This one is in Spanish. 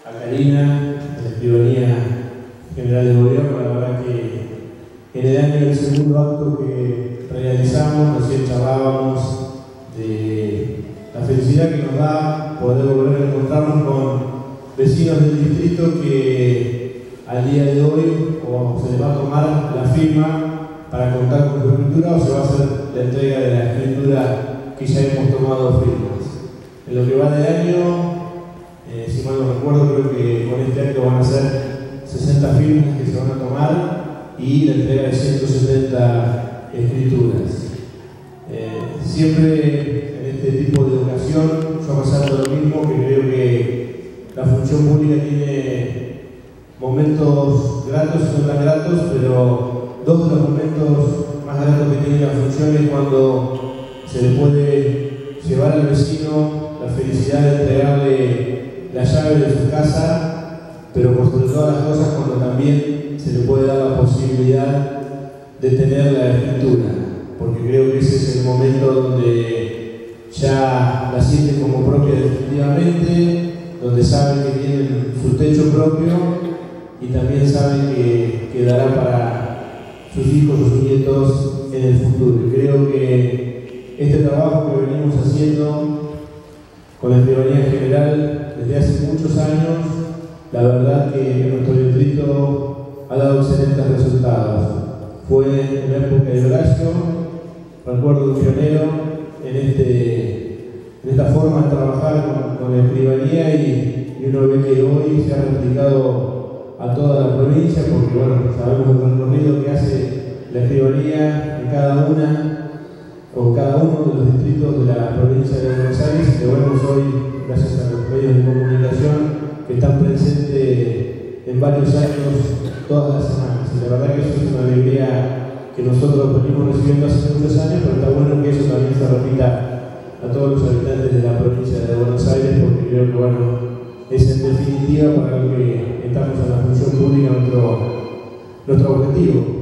a Karina, de la Escribanía General de Gobierno. La verdad que en el año del segundo acto que realizamos, recién charlábamos de la felicidad que nos da poder volver a encontrarnos con vecinos del distrito que al día de hoy o se les va a tomar la firma para contar con su escritura o se va a hacer la entrega de la escritura que ya hemos tomado firmas. En lo que va del año, si mal no recuerdo, creo que con este acto van a ser 60 firmas que se van a tomar y la entrega de 170 escrituras. Siempre en este tipo de ocasión yo resalto lo mismo, que creo que la función pública tiene momentos gratos y no tan gratos, pero dos de los momentos más gratos que tiene la función es cuando se le puede llevar al vecino la felicidad de entregarle la llave de su casa, pero por sobre todas las cosas cuando también se le puede dar la posibilidad de tener la escritura, porque creo que ese es el momento donde ya la sienten como propia definitivamente, donde saben que tienen su techo propio y también saben que quedará para sus hijos o sus nietos en el futuro. Y creo que este trabajo que venimos haciendo con la Escribanía General desde hace muchos años, la verdad que en nuestro distrito ha dado excelentes resultados. Fue en la época de Horacio, recuerdo un pionero en esta forma de trabajar con la escribanía y uno ve que hoy se ha replicado a toda la provincia, porque bueno, sabemos el recorrido que hace la escribanía en cada uno de los distritos de la provincia de Buenos Aires, y lo vemos hoy gracias a los medios de comunicación que están presentes en varios años todas las semanas. Y la verdad que eso es una alegría que nosotros venimos recibiendo hace muchos años, pero está bueno que eso también se repita a todos los habitantes de la provincia de Buenos Aires, porque creo que bueno, es en definitiva para lo que estamos en la función pública nuestro objetivo.